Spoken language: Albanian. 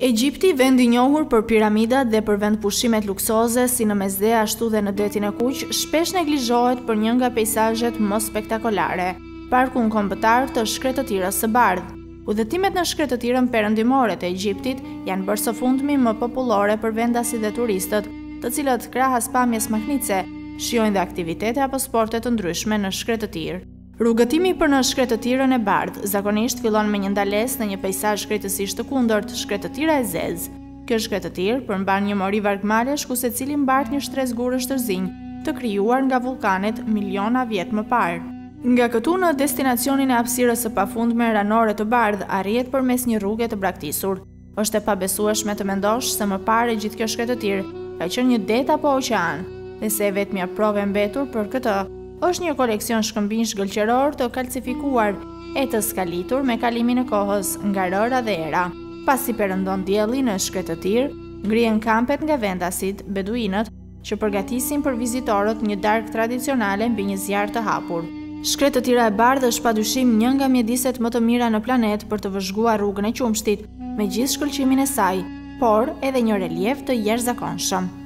Egjipti, vend i njohur për piramidat dhe për vend pushimet luksoze si në Mesdhe ashtu dhe në detin e Kuq, shpesh neglizhohet për një nga pejsazhet më spektakolare, parku kombëtar të Shkretëtirës së Bardhë. Udhëtimet në Shkretëtirën perëndimore të Egjiptit janë bërë së fundmi më popullore për vendasit dhe turistët, të cilët krahas pamjes mahnitse shijojnë dhe aktivitete apo sporte të ndryshme në Shkretëtirë. Rrugëtimi për në Shkretëtirën e Bardhë zakonisht fillon me një ndalesë në një pejsazh krejtësisht të kundërt, Shkretëtira e Zezë. Kjo shkretëtirë përmban një mori vargmalesh ku secili mbart një shtresë gurësh të zinj të krijuar nga vulkanet miliona vjet më parë. Nga këtu në destinacionin e hapësirës së pafundme ranore të Bardhë arrihet përmes një rruge të braktisur. Është e pabesueshme të mendosh se më parë gjithë kjo shkretëtirë ka qenë një det apo oqean, dhe se vetmja provë e mbetur për këtë është një koleksion shkëmbinj gëlqëror të kalcifikuar e të skalitur me kalimin e kohës nga rëra dhe era. Pasi perëndon dielli në Shkretëtirë, ngrihen kampet nga vendasit, beduinët, që përgatisin për vizitorët një darkë tradicionale mbi një zjarr të hapur. Shkretëtira e Bardhë është padyshim një nga mjediset më të mira në planet për të vëzhguar rrugën e qumshtit, me gjithë shkëlqimin e saj, por edhe një relief të jashtëzakonshëm.